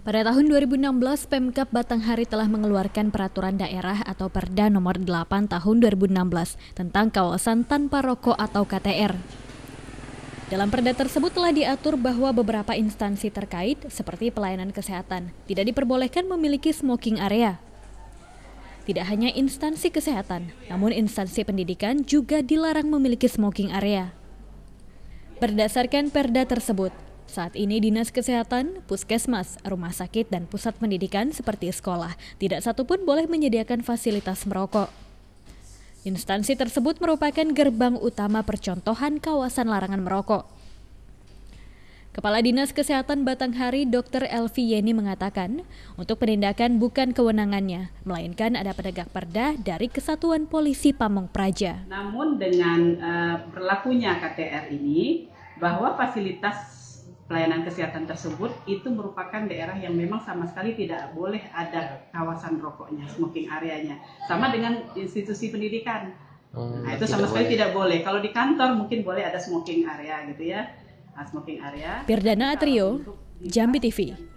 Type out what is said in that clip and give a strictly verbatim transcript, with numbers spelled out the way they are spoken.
Pada tahun dua ribu enam belas, Pemkab Batanghari telah mengeluarkan peraturan daerah atau Perda nomor delapan tahun dua ribu enam belas tentang kawasan tanpa rokok atau K T R. Dalam perda tersebut telah diatur bahwa beberapa instansi terkait, seperti pelayanan kesehatan, tidak diperbolehkan memiliki smoking area. Tidak hanya instansi kesehatan, namun instansi pendidikan juga dilarang memiliki smoking area. Berdasarkan perda tersebut, saat ini Dinas Kesehatan, Puskesmas, Rumah Sakit, dan Pusat Pendidikan seperti sekolah tidak satupun boleh menyediakan fasilitas merokok. Instansi tersebut merupakan gerbang utama percontohan kawasan larangan merokok. Kepala Dinas Kesehatan Batanghari, Dokter Elvi Yeni mengatakan, untuk penindakan bukan kewenangannya, melainkan ada penegak perda dari Kesatuan Polisi Pamong Praja. Namun dengan uh, berlakunya K T R ini, bahwa fasilitas pelayanan kesehatan tersebut itu merupakan daerah yang memang sama sekali tidak boleh ada kawasan rokoknya, smoking areanya. Sama dengan institusi pendidikan. Hmm, nah, itu sama sekali boleh. Tidak boleh. Kalau di kantor mungkin boleh ada smoking area gitu ya. Nah, smoking area. Pirdana Atrio, Jambi T V.